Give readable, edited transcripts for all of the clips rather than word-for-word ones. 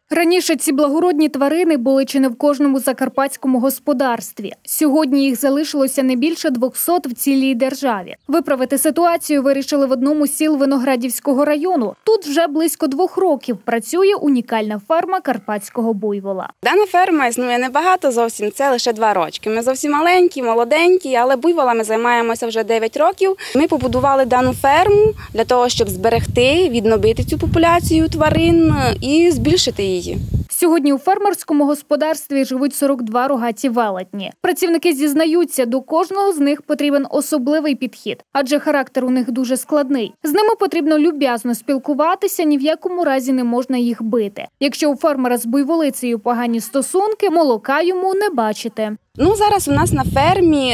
Раніше ці благородні тварини були чи не в кожному закарпатському господарстві. Сьогодні їх залишилося не більше 200 в цілій державі. Виправити ситуацію вирішили в одному з сіл Виноградівського району. Тут вже близько 2 років працює унікальна ферма карпатського буйвола. Дана ферма існує небагато зовсім, це лише 2 роки. Ми зовсім маленькі, молоденькі, але буйволами займаємося вже 9 років. Ми побудували дану ферму для того, щоб зберегти, відновити цю популяцію тварин і збільшити її. Сьогодні у фермерському господарстві живуть 42 рогаті велетні. Працівники зізнаються, до кожного з них потрібен особливий підхід, адже характер у них дуже складний. З ними потрібно люб'язно спілкуватися, ні в якому разі не можна їх бити. Якщо у фермера з буйволицею погані стосунки, молока йому не бачити. Зараз у нас на фермі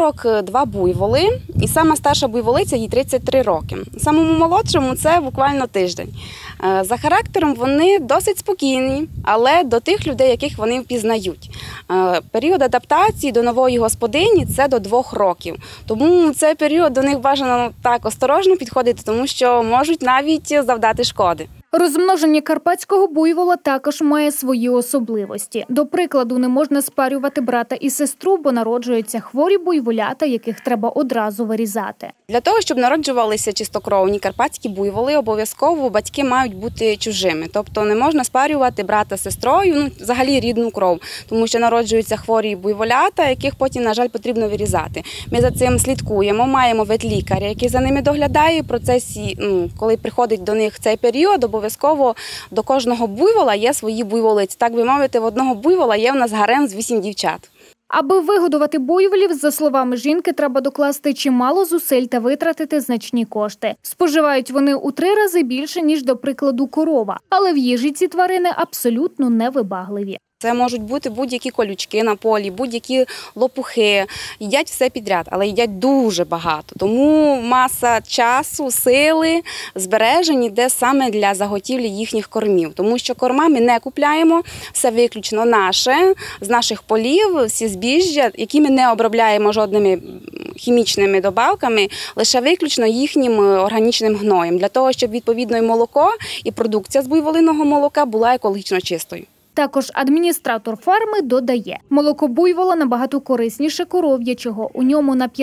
42 буйволи, і сама старша буйволиця, їй 33 роки. Самому молодшому це буквально тиждень. За характером вони досить спокійні, але до тих людей, яких вони впізнають. Період адаптації до нової господині – це до 2 років. Тому цей період до них бажано так осторожно підходити, тому що можуть навіть завдати шкоди. Розмноження карпатського буйвола також має свої особливості. До прикладу, не можна спарювати брата і сестру, бо народжуються хворі буйволята, яких треба одразу вирізати. Для того, щоб народжувалися чистокровні карпатські буйволи, обов'язково батьки мають бути чужими. Тобто не можна спарювати брата з сестрою, взагалі рідну кров, тому що народжуються хворі буйволята, яких потім, на жаль, потрібно вирізати. Ми за цим слідкуємо, маємо ветлікаря, який за ними доглядає. В процесі, коли приходить до них цей період, обов'язково до кожного буйвола є свої буйволиці. Так би мовити, в одного буйвола є в нас гарем з 8 дівчат. Аби вигодувати буйволів, за словами жінки, треба докласти чимало зусиль та витратити значні кошти. Споживають вони у 3 рази більше, ніж, до прикладу, корова. Але в їжі ці тварини абсолютно невибагливі. Це можуть бути будь-які колючки на полі, будь-які лопухи. Їдять все підряд, але їдять дуже багато. Тому маса часу, сили збережені йде саме для заготівлі їхніх кормів. Тому що корма ми не купляємо, все виключно наше, з наших полів, всі збіжжя, які ми не обробляємо жодними хімічними добавками, лише виключно їхнім органічним гноєм. Для того, щоб відповідно і молоко, і продукція з буйволиного молока була екологічно чистою. Також адміністратор ферми додає, молоко буйвола набагато корисніше коров'ячого, у ньому на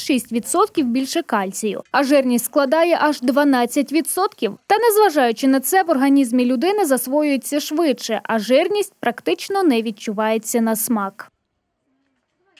56% більше кальцію, а жирність складає аж 12%. Та незважаючи на це, в організмі людини засвоюється швидше, а жирність практично не відчувається на смак.